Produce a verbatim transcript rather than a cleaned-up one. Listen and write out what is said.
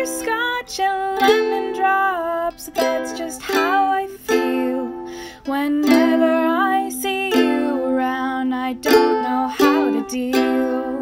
butterscotch and lemon drops. That's just how I feel. Whenever I see you around, I don't know how to deal.